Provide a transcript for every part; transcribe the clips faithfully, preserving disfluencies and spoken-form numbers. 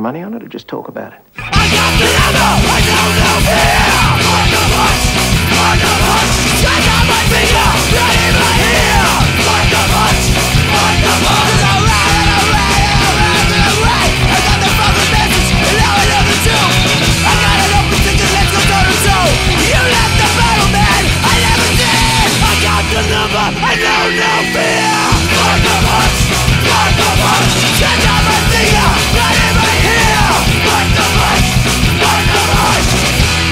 money on it or just talk about it? I got the number, I know no fear. Like a punch, like a punch. Straight on my finger, right in my ear. Like a punch, like a punch. And around and around and around and around. I got the fucking message, and now I know the truth. I got an open ticket, let's go toe to toe. You left the battle, man, I never did. I got the number, I know no fear. Like a punch, like a punch. Straight on my finger, right in my ear. Like a punch, like a punch.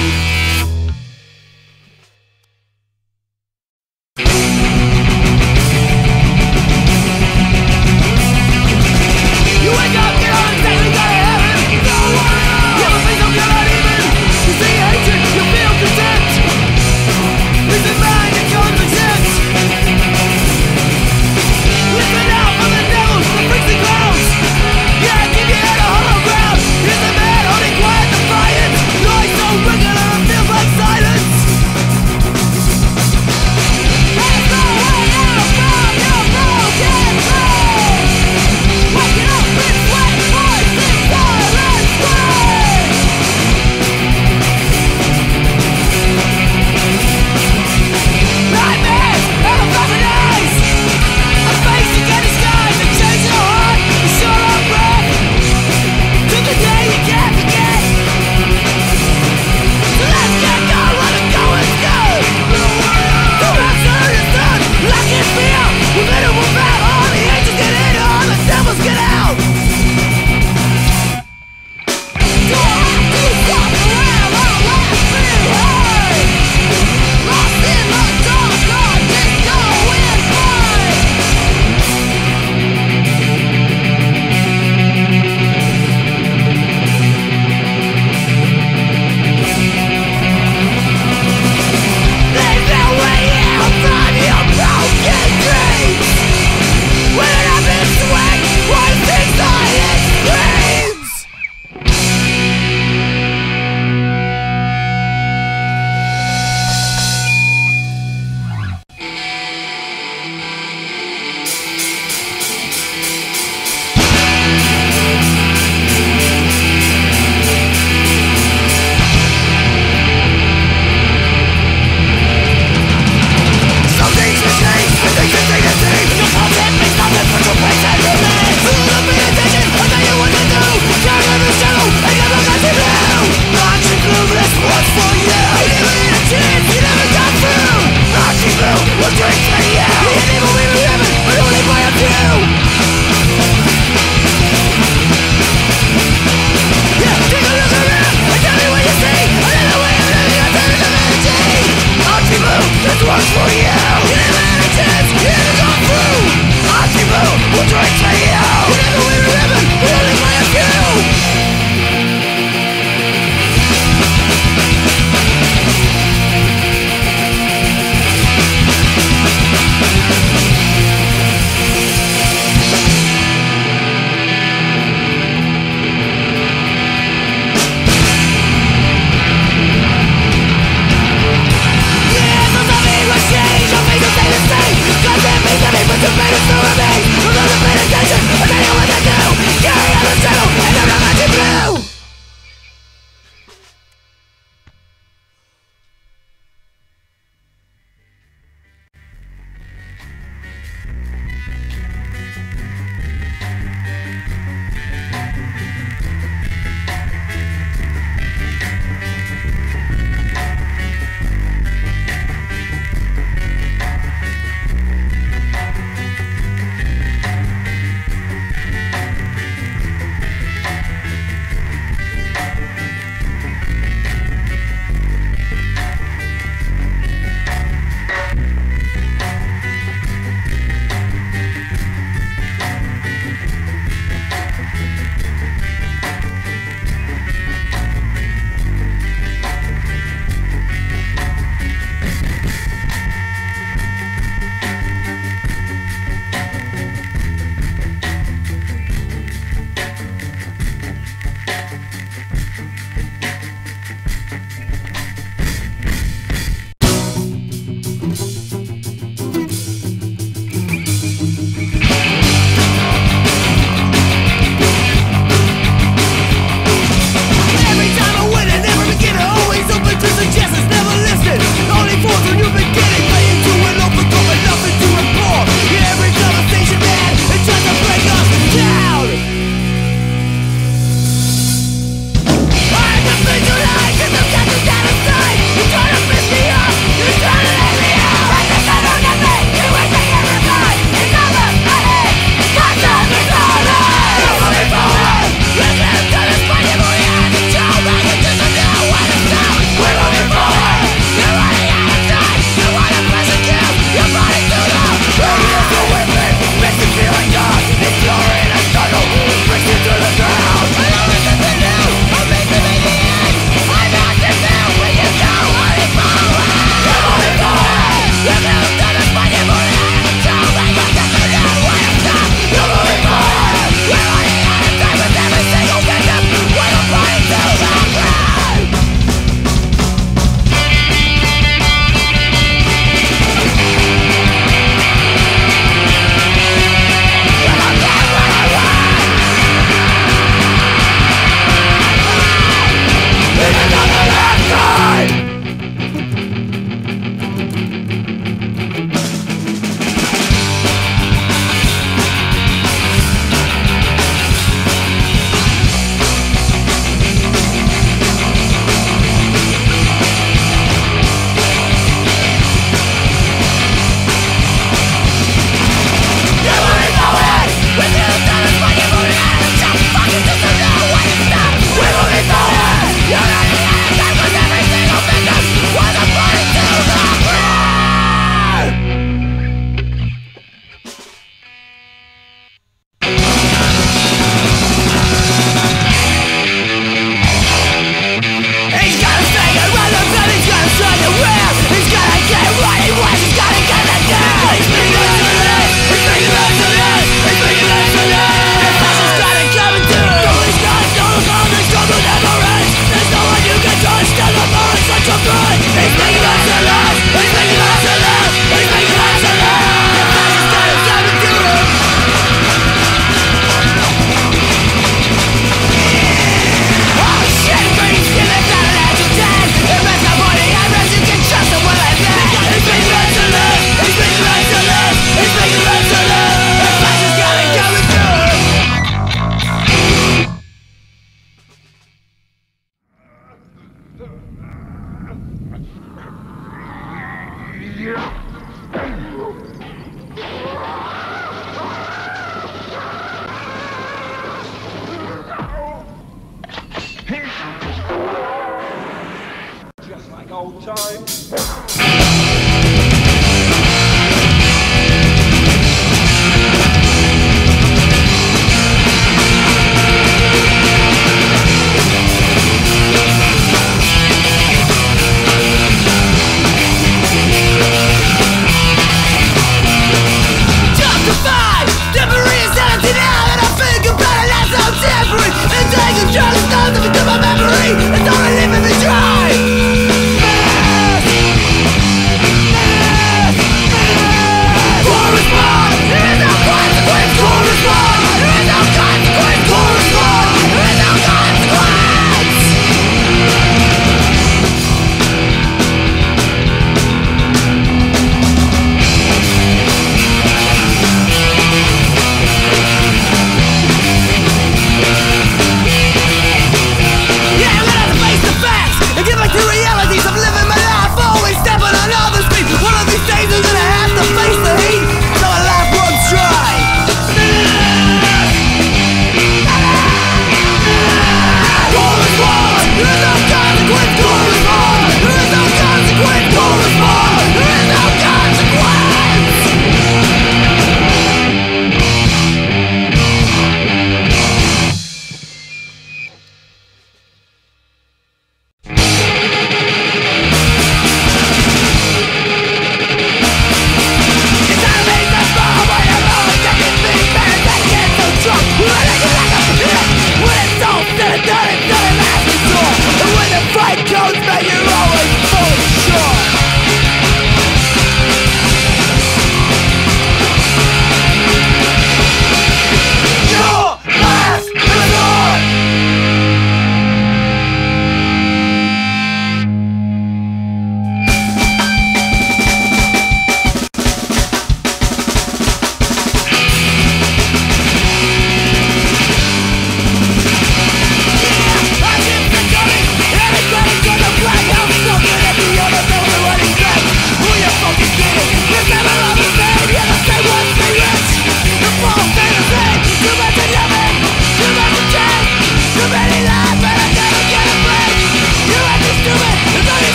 Just like old times.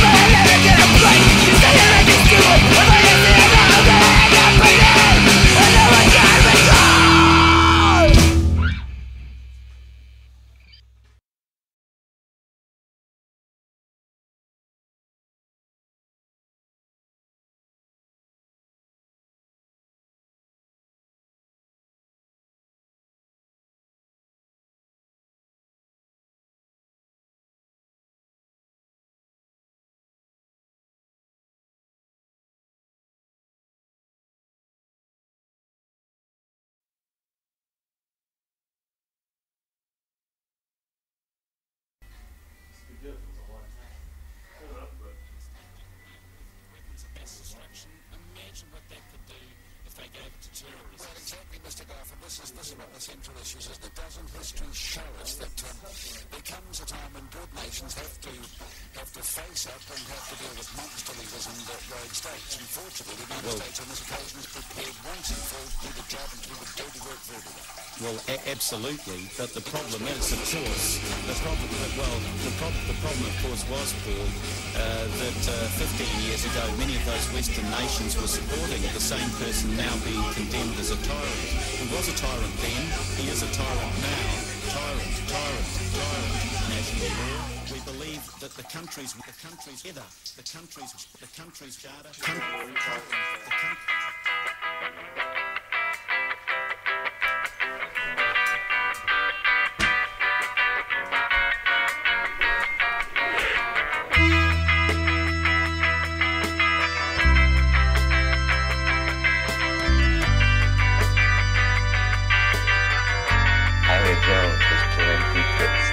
We're Mister Garfield, this is, this is one of the central issues, isn't it? Doesn't history show us that um, there comes a time when good nations have to have to face up and have to deal with monster leaders and uh, rogue states? Unfortunately, the United well, States on this occasion is prepared once and for all to do the job and to do the dirty work for everyone. Well, a- absolutely, but the problem is, of course, the problem, well, the, pro- the problem, of course, was, Paul, uh, that uh, fifteen years ago, many of those Western nations were supporting the same person now being condemned as a tyrant. He was a tyrant then, he is a tyrant now. Tyrant, tyrant, tyrant. National law. We believe that the countries, the countries, either the countries, the countries' charter, the country. Jones was plenty fixed.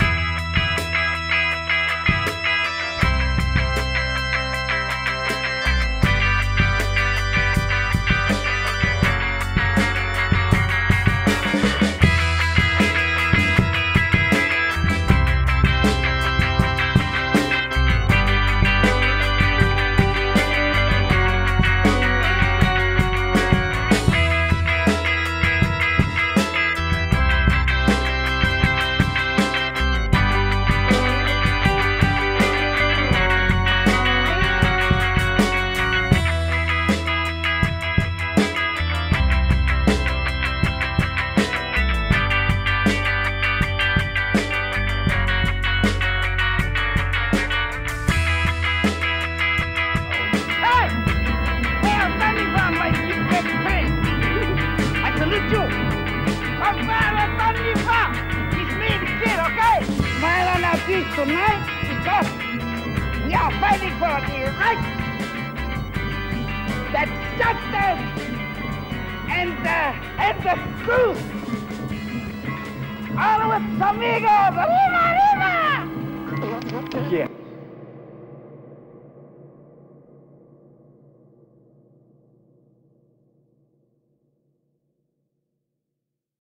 Tonight, because we are fighting for the right, that justice and the, and the truth. All of us amigos, arriba, arriba! Yeah.